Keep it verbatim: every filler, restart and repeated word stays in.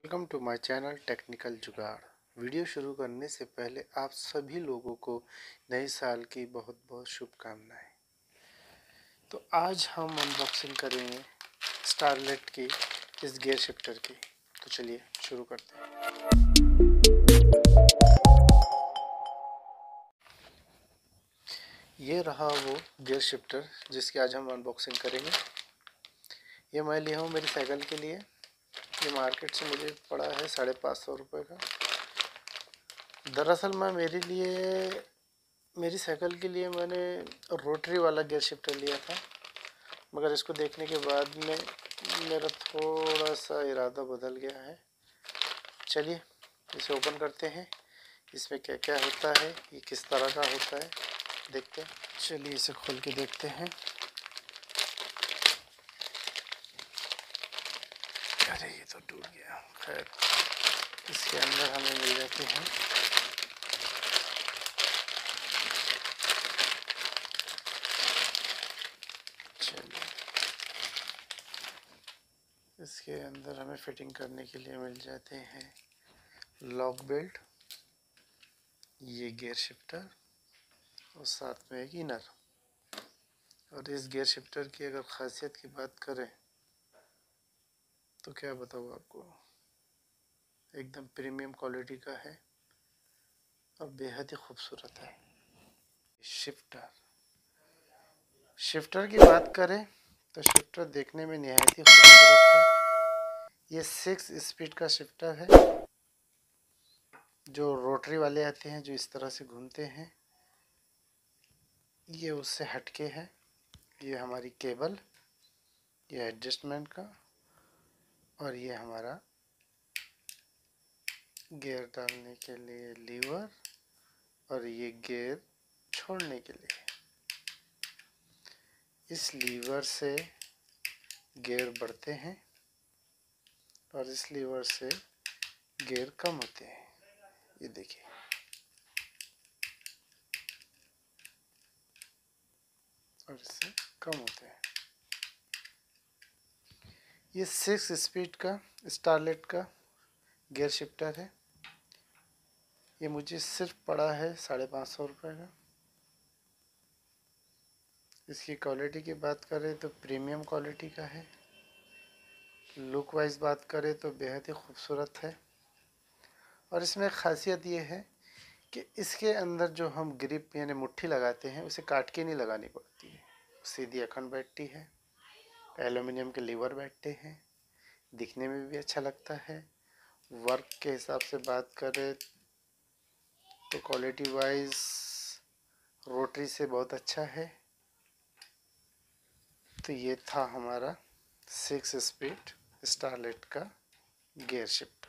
Welcome to my channel technical Jugaad. Video शुरू करने से पहले आप सभी लोगों को नए साल की बहुत बहुत शुभकामनाएं। तो आज हम अनबॉक्सिंग करेंगे स्टारलेट की इस गियर शिफ्टर की। तो चलिए शुरू करते हैं। ये रहा वो गियर शिफ्टर जिसकी आज हम अनबॉक्सिंग करेंगे। ये मैं लिया हूँ मेरी साइकिल के लिए। ये मार्केट से मुझे पड़ा है साढ़े पाँच सौ रुपये का। दरअसल मैं मेरे लिए मेरी साइकिल के लिए मैंने रोटरी वाला गियर शिफ्टर लिया था, मगर इसको देखने के बाद में मेरा थोड़ा सा इरादा बदल गया है। चलिए इसे ओपन करते हैं। इसमें क्या क्या होता है, ये किस तरह का होता है, देखते हैं। चलिए इसे खोल के देखते हैं। अरे ये तो टूट गया। खैर, इसके अंदर हमें मिल जाती हैं चलिए इसके अंदर हमें फिटिंग करने के लिए मिल जाते हैं लॉक बेल्ट, ये गियर शिफ्टर और साथ में एक इनर। और इस गियर शिफ्टर की अगर ख़ासियत की बात करें तो क्या बताऊँ आपको, एकदम प्रीमियम क्वालिटी का है और बेहद ही खूबसूरत है। शिफ्टर शिफ्टर की बात करें तो शिफ्टर देखने में निहायत ही खूबसूरत है। ये सिक्स स्पीड का शिफ्टर है। जो रोटरी वाले आते हैं जो इस तरह से घूमते हैं, ये उससे हटके है। ये हमारी केबल, ये एडजस्टमेंट का, और ये हमारा गियर डालने के लिए लीवर, और ये गियर छोड़ने के लिए। इस लीवर से गियर बढ़ते हैं और इस लीवर से गियर कम होते हैं। ये देखिए, और इससे कम होते हैं। ये सिक्स स्पीड का स्टारलेट का गियर शिफ्टर है। ये मुझे सिर्फ पड़ा है साढ़े पाँच सौ रुपये का। इसकी क्वालिटी की बात करें तो प्रीमियम क्वालिटी का है। लुक वाइज बात करें तो बेहद ही खूबसूरत है। और इसमें खासियत ये है कि इसके अंदर जो हम ग्रिप यानी मुट्ठी लगाते हैं उसे काट के नहीं लगानी पड़ती है, सीधी अखंड बैठती है। एल्युमिनियम के लीवर बैठते हैं, दिखने में भी अच्छा लगता है। वर्क के हिसाब से बात करें तो क्वालिटी वाइज रोटरी से बहुत अच्छा है। तो ये था हमारा सिक्स स्पीड स्टारलेट का गियर शिफ्टर।